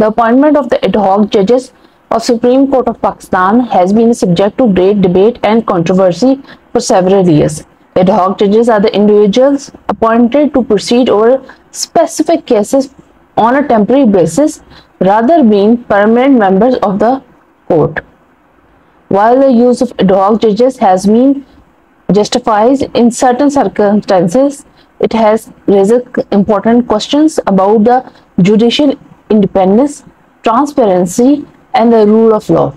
The appointment of the ad hoc judges of Supreme Court of Pakistan has been subject to great debate and controversy for several years. Ad hoc judges are the individuals appointed to proceed over specific cases on a temporary basis rather being permanent members of the court. While the use of ad hoc judges has been justified in certain circumstances, it has raised important questions about the judicial independence, transparency, and the rule of law.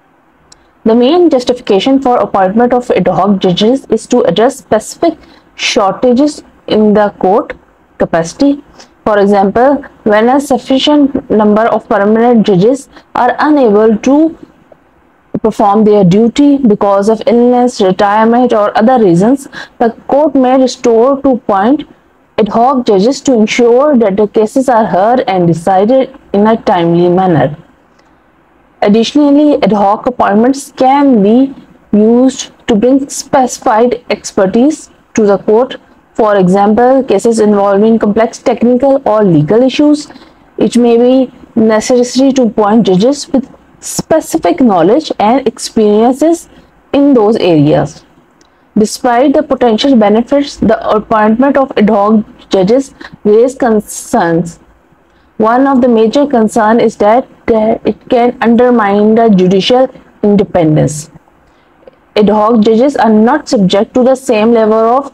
The main justification for appointment of ad hoc judges is to address specific shortages in the court capacity. For example, when a sufficient number of permanent judges are unable to perform their duty because of illness, retirement, or other reasons, the court may restore to appoint ad hoc judges to ensure that the cases are heard and decided in a timely manner. Additionally, ad hoc appointments can be used to bring specified expertise to the court. For example, cases involving complex technical or legal issues, it may be necessary to appoint judges with specific knowledge and experiences in those areas. Despite the potential benefits, the appointment of ad hoc judges raises concerns. One of the major concerns is that it can undermine the judicial independence. Ad hoc judges are not subject to the same level of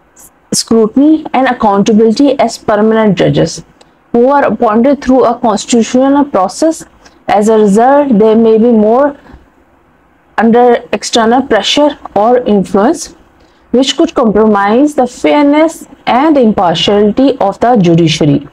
scrutiny and accountability as permanent judges, who are appointed through a constitutional process. As a result, they may be more under external pressure or influence, which could compromise the fairness and impartiality of the judiciary.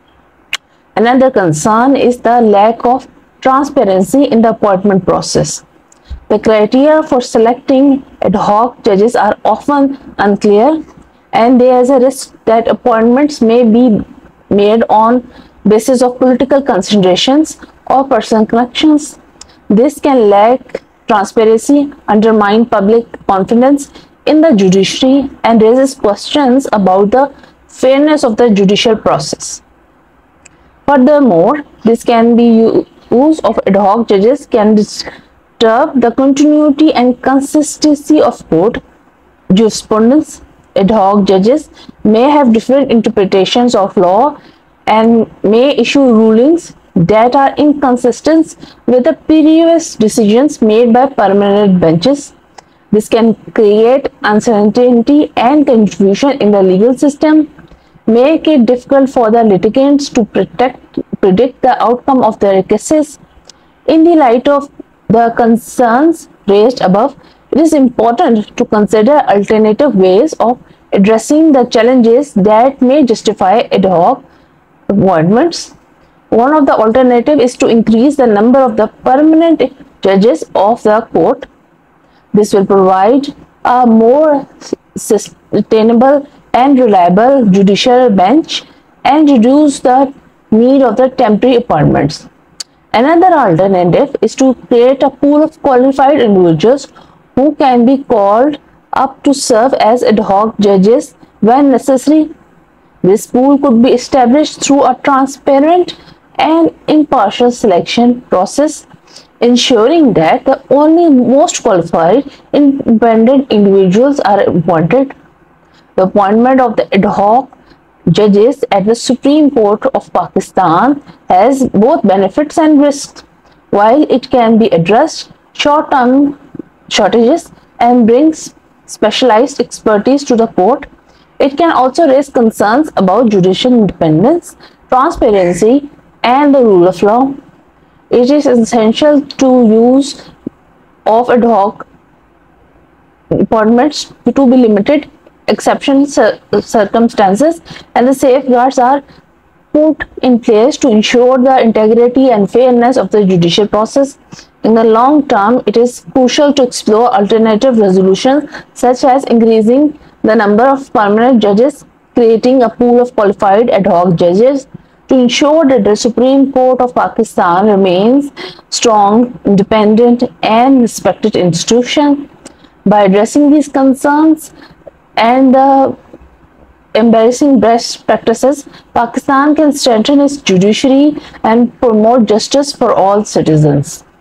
Another concern is the lack of transparency in the appointment process. The criteria for selecting ad hoc judges are often unclear, and there is a risk that appointments may be made on basis of political considerations or personal connections. This can lack transparency, undermine public confidence in the judiciary, and raises questions about the fairness of the judicial process. Furthermore, this can be use of ad hoc judges can disturb the continuity and consistency of court jurisprudence. Ad hoc judges may have different interpretations of law and may issue rulings that are inconsistent with the previous decisions made by permanent benches. This can create uncertainty and confusion in the legal system, make it difficult for the litigants to predict the outcome of their cases. In the light of the concerns raised above, it is important to consider alternative ways of addressing the challenges that may justify ad hoc appointments. One of the alternatives is to increase the number of the permanent judges of the court. This will provide a more sustainable and reliable judicial bench and reduce the need of the temporary appointments. Another alternative is to create a pool of qualified individuals who can be called up to serve as ad hoc judges when necessary. This pool could be established through a transparent and impartial selection process, ensuring that the only most qualified independent individuals are appointed. The appointment of the ad hoc judges at the Supreme Court of Pakistan has both benefits and risks. While it can be addressed short-term shortages and brings specialized expertise to the court, it can also raise concerns about judicial independence, transparency, and the rule of law. It is essential to use of ad hoc appointments to be limited exceptional circumstances, and the safeguards are put in place to ensure the integrity and fairness of the judicial process. In the long term, it is crucial to explore alternative resolutions such as increasing the number of permanent judges, creating a pool of qualified ad hoc judges to ensure that the Supreme Court of Pakistan remains strong, independent, and respected institution. By addressing these concerns and the embracing best practices, Pakistan can strengthen its judiciary and promote justice for all citizens.